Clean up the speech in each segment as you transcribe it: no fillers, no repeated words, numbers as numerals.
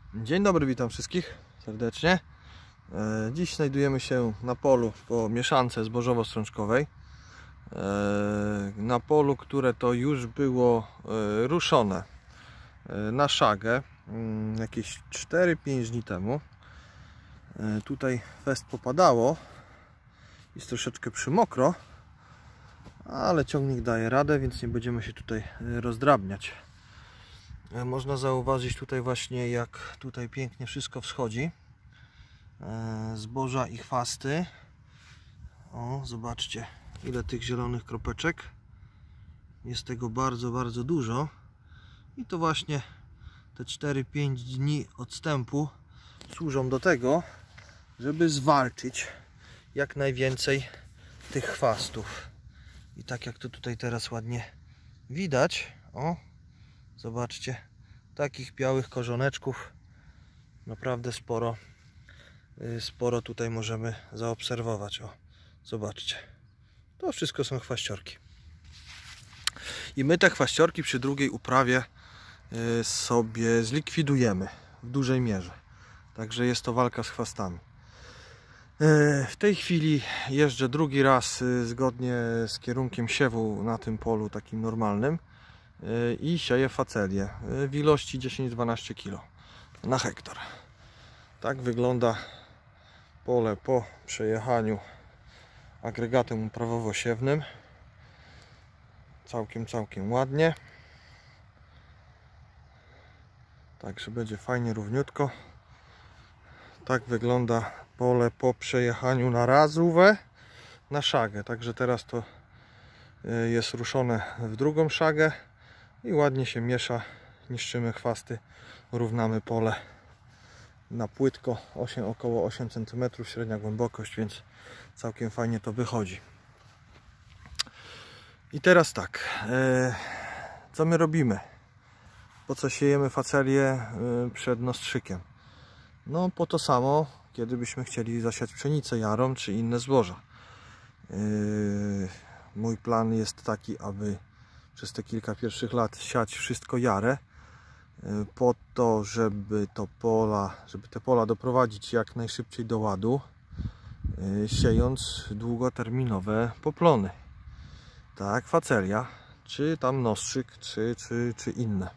Dzień dobry, witam wszystkich serdecznie. Dziś znajdujemy się na polu po mieszance zbożowo-strączkowej. Na polu, które to już było ruszone na szagę jakieś 4-5 dni temu. Tutaj fest popadało, jest troszeczkę przymokro, ale ciągnik daje radę, więc nie będziemy się tutaj rozdrabniać. Można zauważyć tutaj właśnie, jak tutaj pięknie wszystko wschodzi. Zboża i chwasty. O, zobaczcie, ile tych zielonych kropeczek. Jest tego bardzo, bardzo dużo. I to właśnie te 4-5 dni odstępu służą do tego, żeby zwalczyć jak najwięcej tych chwastów. I tak jak to tutaj teraz ładnie widać, o, zobaczcie, takich białych korzoneczków naprawdę sporo tutaj możemy zaobserwować. O, zobaczcie, to wszystko są chwaściorki. I my te chwaściorki przy drugiej uprawie sobie zlikwidujemy w dużej mierze. Także jest to walka z chwastami. W tej chwili jeżdżę drugi raz zgodnie z kierunkiem siewu na tym polu takim normalnym i sieję facelię w ilości 10-12 kg na hektar. Tak wygląda pole po przejechaniu agregatem uprawowo-siewnym. Całkiem ładnie. Także będzie fajnie, równiutko. Tak wygląda pole po przejechaniu na razówę na szagę. Także teraz to jest ruszone w drugą szagę i ładnie się miesza. Niszczymy chwasty, równamy pole na płytko, około 8 cm średnia głębokość, więc całkiem fajnie to wychodzi. I teraz tak, co my robimy? Po co siejemy facelię przed nostrzykiem? No po to samo, kiedy byśmy chcieli zasiać pszenicę jarą czy inne zboża. Mój plan jest taki, aby przez te kilka pierwszych lat siać wszystko jarę, po to, żeby te pola doprowadzić jak najszybciej do ładu, siejąc długoterminowe poplony. Tak, facelia, czy tam nostrzyk, czy inne.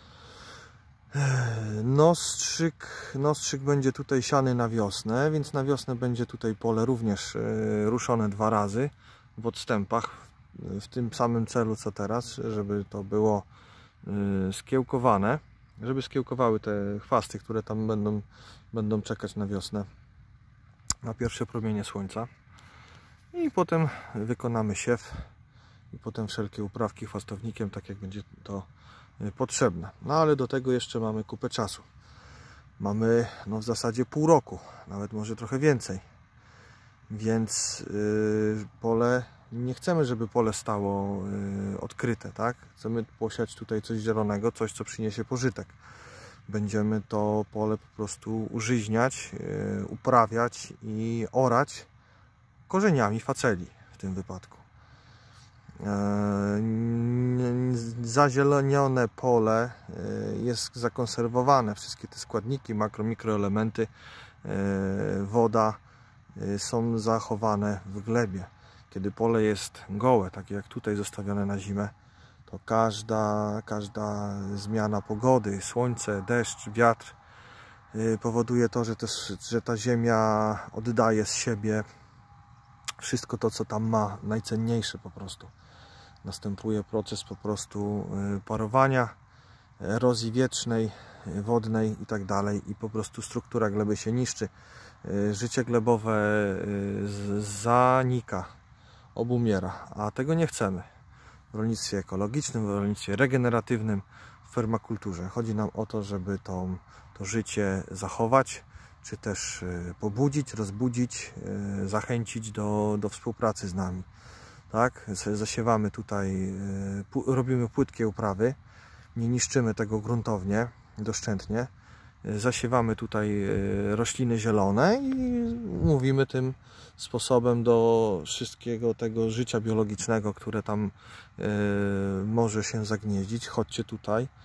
Nostrzyk będzie tutaj siany na wiosnę, więc na wiosnę będzie tutaj pole również ruszone 2 razy w odstępach, w tym samym celu co teraz, żeby to było skiełkowane, żeby skiełkowały te chwasty, które tam będą czekać na wiosnę, na pierwsze promienie słońca. I potem wykonamy siew i potem wszelkie uprawki chwastownikiem, tak jak będzie to potrzebne. No ale do tego jeszcze mamy kupę czasu. Mamy w zasadzie pół roku, nawet może trochę więcej. Więc pole, nie chcemy, żeby pole stało odkryte, tak? Chcemy posiać tutaj coś zielonego, coś, co przyniesie pożytek. Będziemy to pole po prostu użyźniać, uprawiać i orać korzeniami faceli w tym wypadku. Zazielenione pole jest zakonserwowane, wszystkie te składniki, mikroelementy, woda są zachowane w glebie. Kiedy pole jest gołe, takie jak tutaj zostawione na zimę, to każda zmiana pogody, słońce, deszcz, wiatr powoduje to, że ta ziemia oddaje z siebie wszystko to, co tam ma najcenniejsze po prostu. Następuje proces po prostu parowania, erozji wietrznej, wodnej i tak dalej, i po prostu struktura gleby się niszczy. Życie glebowe zanika, obumiera, a tego nie chcemy. W rolnictwie ekologicznym, w rolnictwie regeneratywnym, w permakulturze. Chodzi nam o to, żeby to życie zachować, czy też pobudzić, rozbudzić, zachęcić do współpracy z nami. Tak? Zasiewamy tutaj, robimy płytkie uprawy, nie niszczymy tego gruntownie, doszczętnie. Zasiewamy tutaj rośliny zielone i mówimy tym sposobem do wszystkiego tego życia biologicznego, które tam może się zagnieździć. Chodźcie tutaj,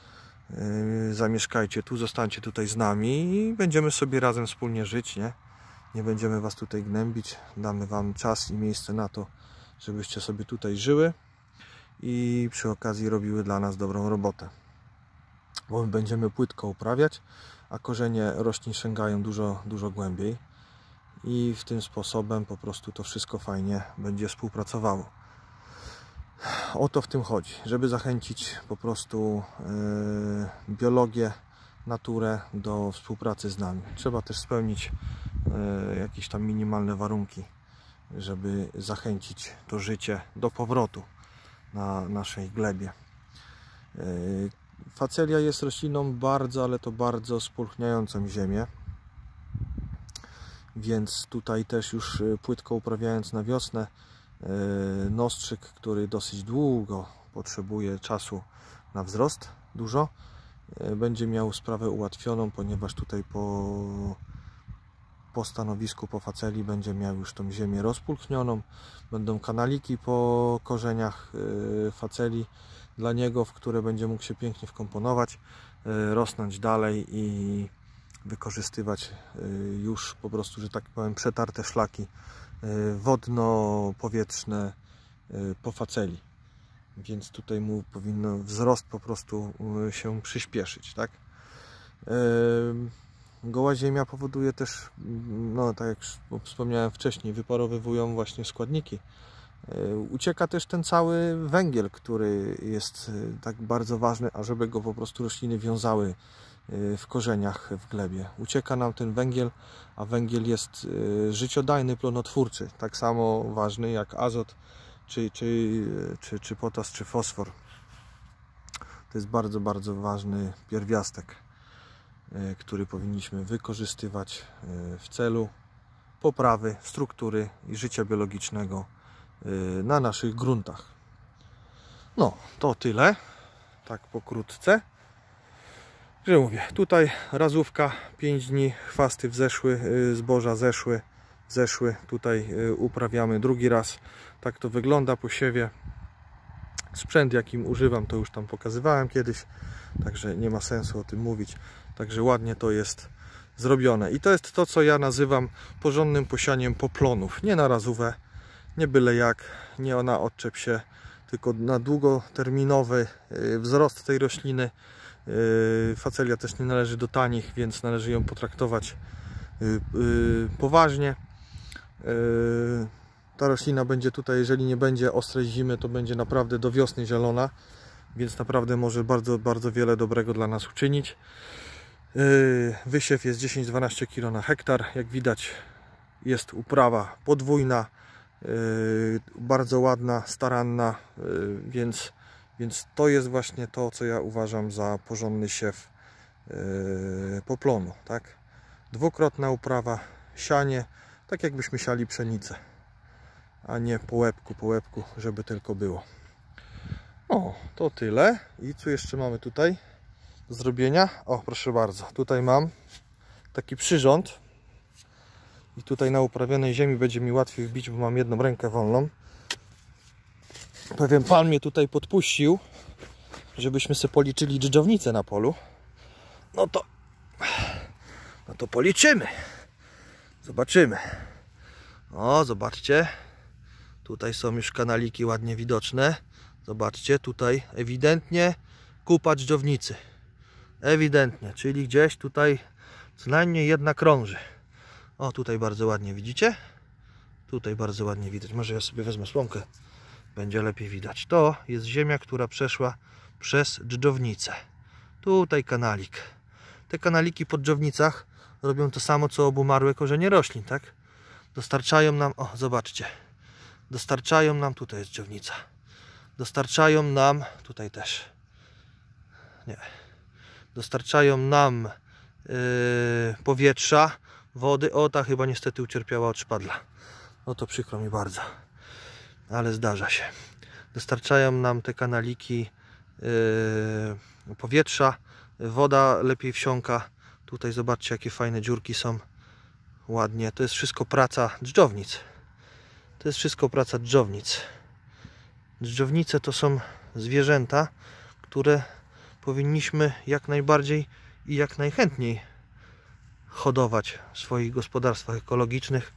zamieszkajcie tu, zostańcie tutaj z nami i będziemy sobie razem wspólnie żyć, nie? Nie będziemy was tutaj gnębić, damy wam czas i miejsce na to, żebyście sobie tutaj żyły i przy okazji robiły dla nas dobrą robotę. Bo my będziemy płytko uprawiać, a korzenie roślin sięgają dużo głębiej i w tym sposobem po prostu to wszystko fajnie będzie współpracowało. O to w tym chodzi, żeby zachęcić po prostu biologię, naturę do współpracy z nami. Trzeba też spełnić jakieś tam minimalne warunki, żeby zachęcić to życie do powrotu na naszej glebie. Facelia jest rośliną bardzo, ale to bardzo spulchniającą ziemię, więc tutaj też już płytko uprawiając na wiosnę, nostrzyk, który dosyć długo potrzebuje czasu na wzrost, dużo, będzie miał sprawę ułatwioną, ponieważ tutaj po stanowisku, po faceli będzie miał już tą ziemię rozpulchnioną, będą kanaliki po korzeniach faceli dla niego, w które będzie mógł się pięknie wkomponować, rosnąć dalej i wykorzystywać już po prostu, że tak powiem, przetarte szlaki wodno-powietrzne po faceli. Więc tutaj mu powinno wzrost po prostu się przyspieszyć, tak? Goła ziemia powoduje też, no tak jak wspomniałem wcześniej, wyparowywują właśnie składniki. Ucieka też ten cały węgiel, który jest tak bardzo ważny, ażeby go po prostu rośliny wiązały w korzeniach, w glebie. Ucieka nam ten węgiel, a węgiel jest życiodajny, plonotwórczy, tak samo ważny jak azot, czy potas, czy fosfor. To jest bardzo, bardzo ważny pierwiastek, który powinniśmy wykorzystywać w celu poprawy struktury i życia biologicznego na naszych gruntach. No, to tyle, tak pokrótce. Że mówię, tutaj razówka, 5 dni, chwasty wzeszły, zboża zeszły, tutaj uprawiamy drugi raz. Tak to wygląda po siewie. Sprzęt, jakim używam, to już tam pokazywałem kiedyś, także nie ma sensu o tym mówić. Także ładnie to jest zrobione. I to jest to, co ja nazywam porządnym posianiem poplonów. Nie na razówę, nie byle jak, nie na odczep się, tylko na długoterminowy wzrost tej rośliny. Facelia też nie należy do tanich, więc należy ją potraktować poważnie. Ta roślina będzie tutaj, jeżeli nie będzie ostrej zimy, to będzie naprawdę do wiosny zielona, więc naprawdę może bardzo, bardzo wiele dobrego dla nas uczynić. Wysiew jest 10-12 kg na hektar. Jak widać, jest uprawa podwójna, bardzo ładna, staranna, więc to jest właśnie to, co ja uważam za porządny siew poplonu, tak? Dwukrotna uprawa, sianie, tak jakbyśmy siali pszenicę, a nie po łebku, żeby tylko było. O, to tyle. I co jeszcze mamy tutaj do zrobienia? O, proszę bardzo, tutaj mam taki przyrząd i tutaj na uprawionej ziemi będzie mi łatwiej wbić, bo mam jedną rękę wolną. Pewien pan mnie tutaj podpuścił, żebyśmy sobie policzyli dżdżownicę na polu. No to policzymy. Zobaczymy. O, zobaczcie. Tutaj są już kanaliki ładnie widoczne. Zobaczcie, tutaj ewidentnie kupa dżdżownicy. Ewidentnie, czyli gdzieś tutaj co najmniej jedna krąży. O, tutaj bardzo ładnie widzicie? Tutaj bardzo ładnie widać. Może ja sobie wezmę słomkę. Będzie lepiej widać. To jest ziemia, która przeszła przez dżdżownicę. Tutaj kanalik. Te kanaliki po dżdżownicach robią to samo, co obumarłe korzenie roślin, tak? Dostarczają nam, o zobaczcie, dostarczają nam, tutaj jest dżdżownica, dostarczają nam, tutaj też, nie, dostarczają nam powietrza, wody. O, ta chyba niestety ucierpiała od szpadla. No to przykro mi bardzo, ale zdarza się. Dostarczają nam te kanaliki powietrza, woda lepiej wsiąka. Tutaj zobaczcie, jakie fajne dziurki są. Ładnie. To jest wszystko praca dżdżownic. To jest wszystko praca dżdżownic. Dżdżownice to są zwierzęta, które powinniśmy jak najbardziej i jak najchętniej hodować w swoich gospodarstwach ekologicznych,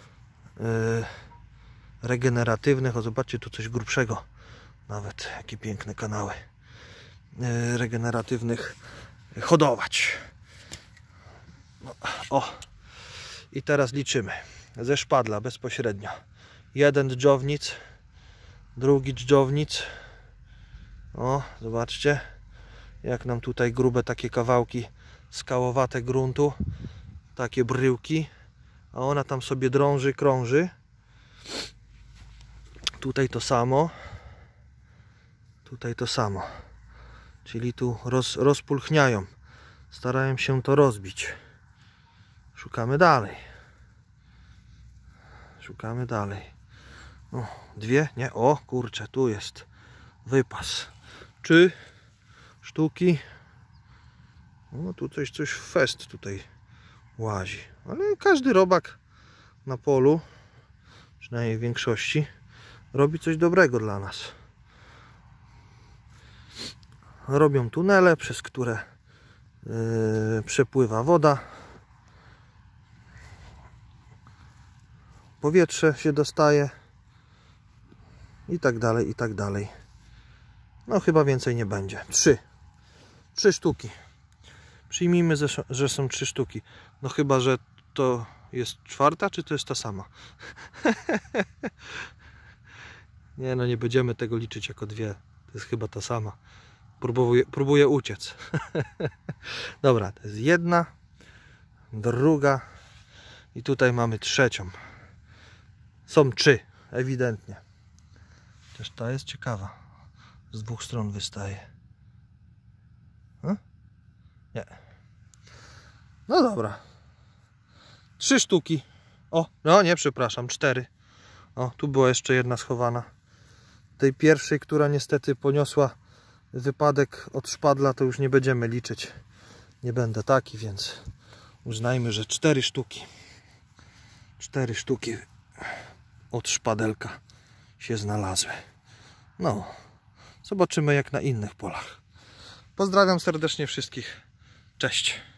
regeneratywnych. O, zobaczcie, tu coś grubszego nawet, jakie piękne kanały regeneratywnych hodować. No, o, i teraz liczymy ze szpadla bezpośrednio. Jeden dżdżownic, drugi dżdżownic. O, zobaczcie, jak nam tutaj grube takie kawałki skałowate gruntu, takie bryłki, a ona tam sobie drąży, krąży. Tutaj to samo, tutaj to samo, czyli tu rozpulchniają, starają się to rozbić. Szukamy dalej, szukamy dalej. O, dwie, nie, o kurczę, tu jest wypas. 3 sztuki. No tu coś fest tutaj łazi, ale każdy robak na polu, przynajmniej w większości, robi coś dobrego dla nas. Robią tunele, przez które przepływa woda, powietrze się dostaje i tak dalej, i tak dalej. No chyba więcej nie będzie. 3 sztuki. Przyjmijmy, że są 3 sztuki. No chyba, że to jest 4, czy to jest ta sama? Nie, no nie będziemy tego liczyć jako 2. To jest chyba ta sama. Próbuję uciec. Dobra, to jest 1, 2 i tutaj mamy 3. Są 3, ewidentnie. Chociaż ta jest ciekawa. Z 2 stron wystaje. Nie. No dobra. 3 sztuki. O, no nie, przepraszam, 4. O, tu była jeszcze jedna schowana. Tej pierwszej, która niestety poniosła wypadek od szpadla, to już nie będziemy liczyć. Nie będę taki, więc uznajmy, że 4 sztuki. 4 sztuki od szpadelka się znalazły. No, zobaczymy jak na innych polach. Pozdrawiam serdecznie wszystkich. Cześć.